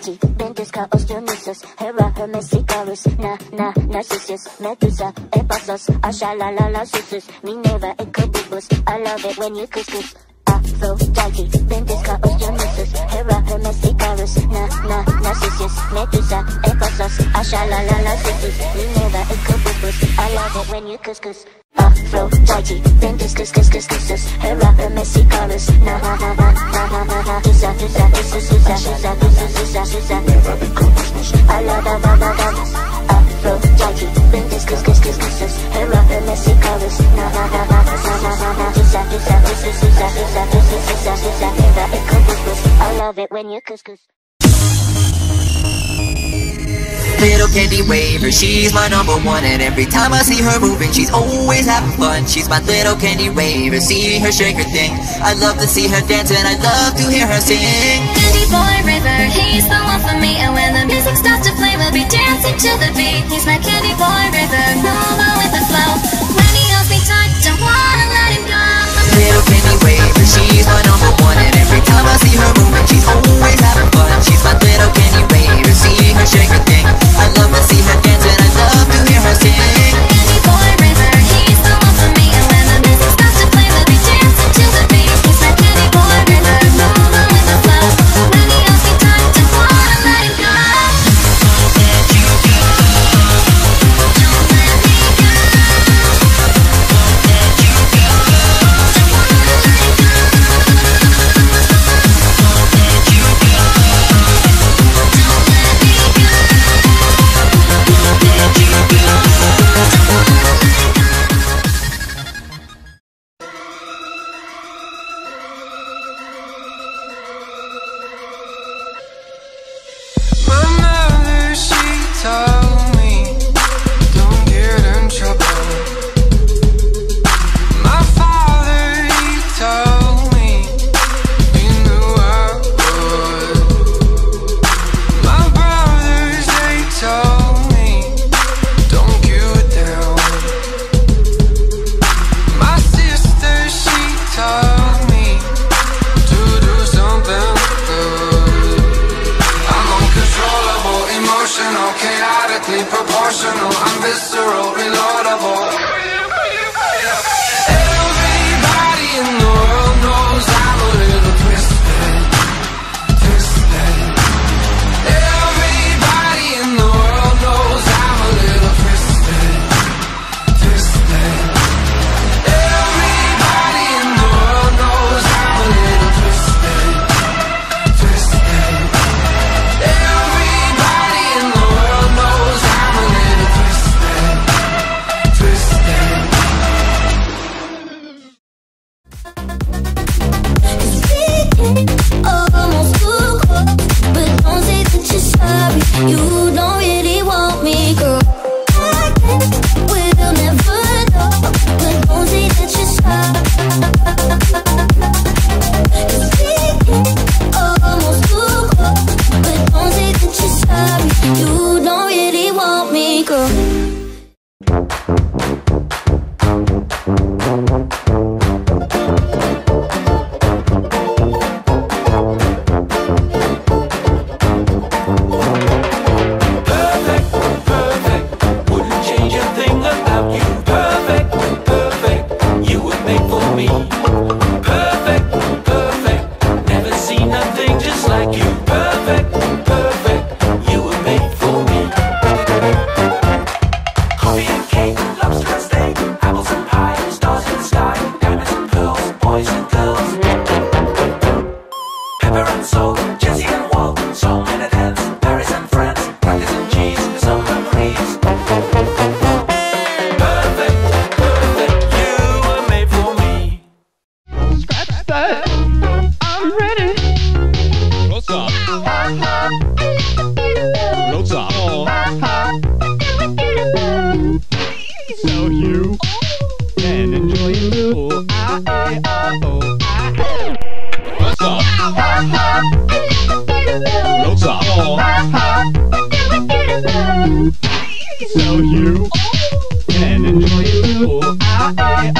Bolgy, Bendiska, Osteonisus, Hera, Hermes, Icarus, Narcissus, Medusa, Epasos, Ashalalala, Susus, Minerva, Ecobubus. I love it when you couscous. Aphrodite, Bendiska, Osteonisus, Hera, Hermes, Icarus, Narcissus, Medusa, Epasos, Ashalalala, Susus, Minerva, Ecobubus. I love it when you couscous. Aphrodite, Bendiscus, Hera, Hermes, Icarus, I love Aphrodite, Bendiscus, Hera, Hermes, Icarus, I love it when you couscous. Little candy waver, she's my number one, and every time I see her moving, she's always having fun. She's my little candy waver, see her shake her thing. I love to see her dance and I love to hear her sing. Candy boy river, he's the one for me, and when the music starts to play, we'll be dancing to the beat. He's my candy boy river, move on with the flow. When he holds me tight, don't wanna let him go. Little candy waver, she's my number one, and every time I see her moving, she's always having fun. She's my little candy waver, see her shake her thing. I love to see her dance and I love to hear her sing. Candy boy river, he's the one for me, and when the music starts to play, we'll be dancing to the beat. He's my candy boy river, move on with the flow. When he holds me tight, don't wanna let him go. Don't let you go. Don't let me go. Don't let you go. Don't wanna let him go. Don't let you go. Don't let me go. My mother, she told me, don't get in trouble. My father, he told me, he knew I would. My brothers, they told me, don't give it down. My sister, she told me to do something good. I'm uncontrollable, emotional, chaotically proportional. I'm visceral, reloadable. Everybody in the world knows I'm a little twisted. Everybody in the world knows I'm a little twisted. Everybody in the world knows I'm a little twisted. Everybody in the world knows I'm a little twisted. Almost too close, but don't say that you're sorry. You don't really want me, girl. I guess we'll never know, but don't say that you're sorry. Cause we get almost too close, but don't say that you're sorry. You don't really want me, girl. Wouldn't change a thing about you. Perfect, you were made for me. Perfect, never seen nothing just like you. Perfect, you were made for me. Coffee and cake, lobster and steak, apples and pie, stars in the sky, diamonds and pearls, boys and girls. Pepper and salt, Jessie and Walt, song and a dance, Paris and France, crackers and cheese, summer breeze. Perfect, you were made for me. Scratch that. I'm ready. What's up? What's up? So you can enjoy your little What's up? What's up? So you can enjoy your little